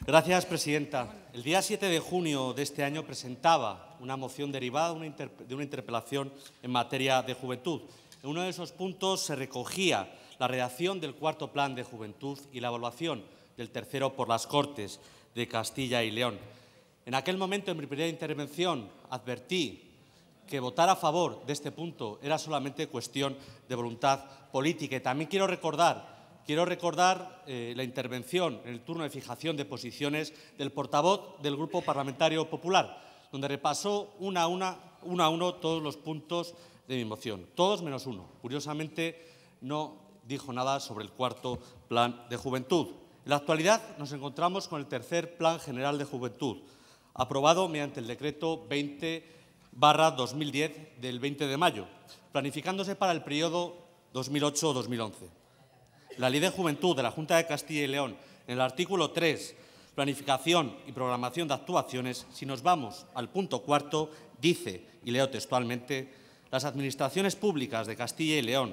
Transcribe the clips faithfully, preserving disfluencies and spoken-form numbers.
Gracias, presidenta. El día siete de junio de este año presentaba una moción derivada de una interpelación en materia de juventud. En uno de esos puntos se recogía la redacción del cuarto Plan de Juventud y la evaluación del tercero por las Cortes de Castilla y León. En aquel momento, en mi primera intervención, advertí que votar a favor de este punto era solamente cuestión de voluntad política. Y también quiero recordar Quiero recordar eh, la intervención en el turno de fijación de posiciones del portavoz del Grupo Parlamentario Popular, donde repasó una a, una, uno a uno todos los puntos de mi moción, todos menos uno. Curiosamente, no dijo nada sobre el cuarto Plan de Juventud. En la actualidad nos encontramos con el tercer Plan General de Juventud, aprobado mediante el Decreto veinte barra dos mil diez del veinte de mayo, planificándose para el periodo dos mil ocho a dos mil once. La Ley de Juventud de la Junta de Castilla y León, en el artículo tres, planificación y programación de actuaciones, si nos vamos al punto cuarto, dice, y leo textualmente, las administraciones públicas de Castilla y León,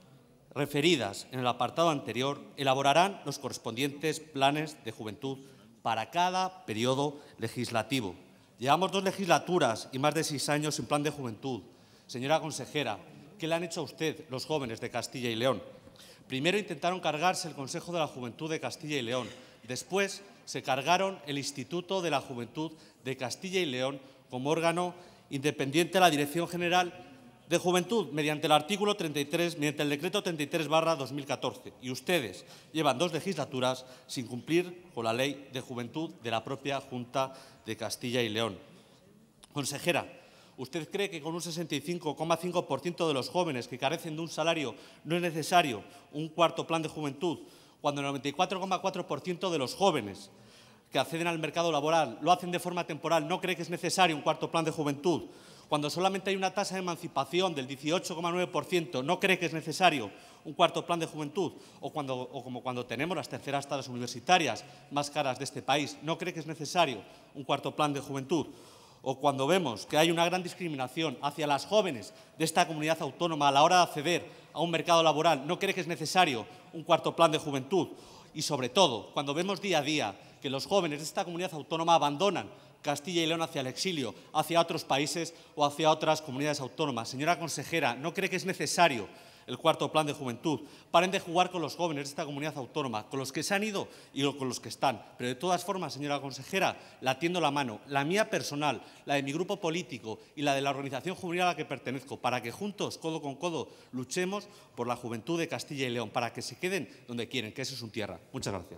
referidas en el apartado anterior, elaborarán los correspondientes planes de juventud para cada periodo legislativo. Llevamos dos legislaturas y más de seis años sin plan de juventud. Señora consejera, ¿qué le han hecho a usted los jóvenes de Castilla y León? Primero intentaron cargarse el Consejo de la Juventud de Castilla y León. Después se cargaron el Instituto de la Juventud de Castilla y León como órgano independiente de la Dirección General de Juventud mediante el artículo treinta y tres, mediante el decreto treinta y tres barra dos mil catorce. Y ustedes llevan dos legislaturas sin cumplir con la Ley de Juventud de la propia Junta de Castilla y León. Consejera, ¿usted cree que con un sesenta y cinco coma cinco por ciento de los jóvenes que carecen de un salario no es necesario un cuarto plan de juventud, cuando el noventa y cuatro coma cuatro por ciento de los jóvenes que acceden al mercado laboral lo hacen de forma temporal? ¿No cree que es necesario un cuarto plan de juventud? Cuando solamente hay una tasa de emancipación del dieciocho coma nueve por ciento, ¿no cree que es necesario un cuarto plan de juventud? O, cuando, o como cuando tenemos las terceras tasas universitarias más caras de este país, ¿no cree que es necesario un cuarto plan de juventud? O cuando vemos que hay una gran discriminación hacia las jóvenes de esta comunidad autónoma a la hora de acceder a un mercado laboral, ¿no cree que es necesario un cuarto plan de juventud? Y sobre todo, cuando vemos día a día que los jóvenes de esta comunidad autónoma abandonan Castilla y León hacia el exilio, hacia otros países o hacia otras comunidades autónomas. Señora consejera, ¿no cree que es necesario el cuarto plan de juventud? Paren de jugar con los jóvenes de esta comunidad autónoma, con los que se han ido y con los que están. Pero de todas formas, señora consejera, la tiendo la mano, la mía personal, la de mi grupo político y la de la organización juvenil a la que pertenezco, para que juntos, codo con codo, luchemos por la juventud de Castilla y León, para que se queden donde quieren, que eso es su tierra. Muchas gracias.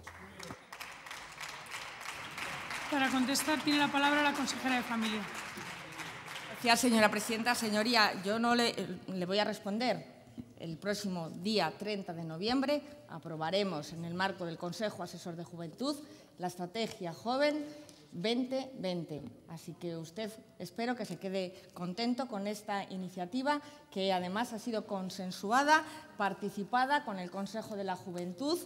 Para contestar tiene la palabra la consejera de Familia. Gracias, señora presidenta. Señoría, yo no le, le voy a responder. El próximo día treinta de noviembre aprobaremos en el marco del Consejo Asesor de Juventud la Estrategia Joven veinte veinte. Así que usted espero que se quede contento con esta iniciativa, que además ha sido consensuada, participada con el Consejo de la Juventud,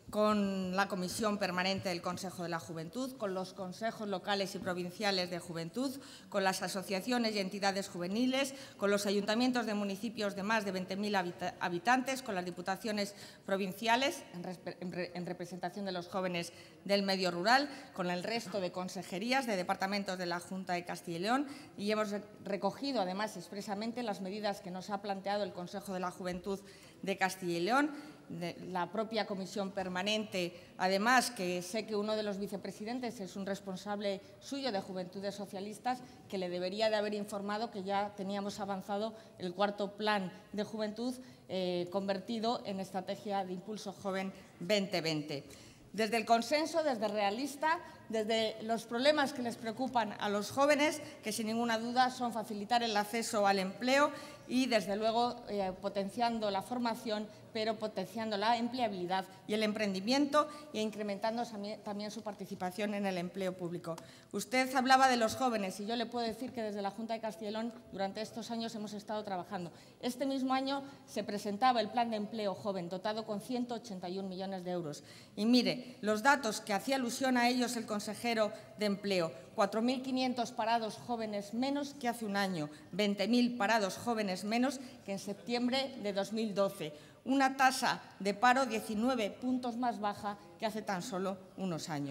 con la Comisión Permanente del Consejo de la Juventud, con los consejos locales y provinciales de juventud, con las asociaciones y entidades juveniles, con los ayuntamientos de municipios de más de veinte mil habitantes, con las diputaciones provinciales en, en representación de los jóvenes del medio rural, con el resto de consejerías de departamentos de la Junta de Castilla y León, y hemos recogido además expresamente las medidas que nos ha planteado el Consejo de la Juventud de Castilla y León. De la propia Comisión Permanente, además, que sé que uno de los vicepresidentes es un responsable suyo de Juventudes Socialistas, que le debería de haber informado que ya teníamos avanzado el cuarto plan de juventud eh, convertido en Estrategia de Impulso Joven veinte veinte. Desde el consenso, desde realista, desde los problemas que les preocupan a los jóvenes, que sin ninguna duda son facilitar el acceso al empleo y, desde luego, eh, potenciando la formación, pero potenciando la empleabilidad y el emprendimiento e incrementando también su participación en el empleo público. Usted hablaba de los jóvenes y yo le puedo decir que desde la Junta de Castilla y León durante estos años hemos estado trabajando. Este mismo año se presentaba el Plan de Empleo Joven, dotado con ciento ochenta y un millones de euros. Y mire, los datos que hacía alusión a ellos el consejero de Empleo: cuatro mil quinientos parados jóvenes menos que hace un año, veinte mil parados jóvenes menos que en septiembre de dos mil doce. Una tasa de paro diecinueve puntos más baja que hace tan solo unos años.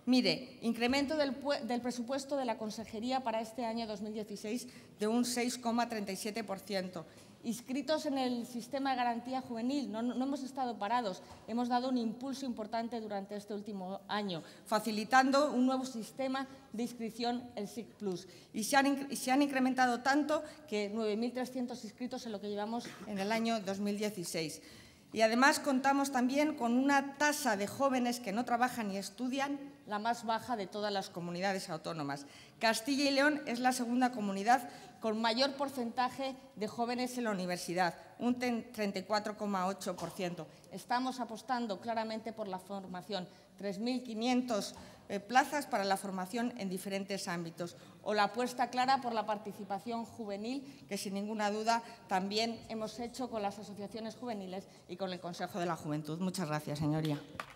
Mire, incremento del, del presupuesto de la Consejería para este año dos mil dieciséis de un seis coma treinta y siete por ciento. Inscritos en el sistema de garantía juvenil, no, no hemos estado parados, hemos dado un impulso importante durante este último año, facilitando un nuevo sistema de inscripción, el S I C Plus. Y se han, y se han incrementado tanto que nueve mil trescientos inscritos en lo que llevamos en el año dos mil dieciséis. Y además contamos también con una tasa de jóvenes que no trabajan ni estudian, la más baja de todas las comunidades autónomas. Castilla y León es la segunda comunidad con mayor porcentaje de jóvenes en la universidad, un treinta y cuatro coma ocho por ciento. Estamos apostando claramente por la formación, tres mil quinientas eh, plazas para la formación en diferentes ámbitos, o la apuesta clara por la participación juvenil, que sin ninguna duda también hemos hecho con las asociaciones juveniles y con el Consejo de la Juventud. Muchas gracias, señoría.